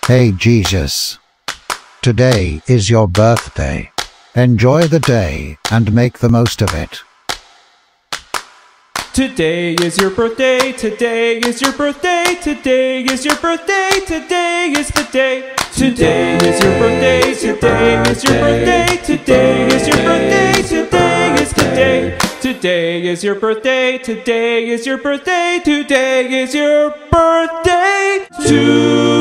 Hey Jesus, today is your birthday. Enjoy the day and make the most of it. Today is your birthday, today is your birthday, today is your birthday, today is the day. Today is your birthday, today is your birthday, today is your birthday, today is the day. Today is your birthday, today is your birthday, today is your birthday.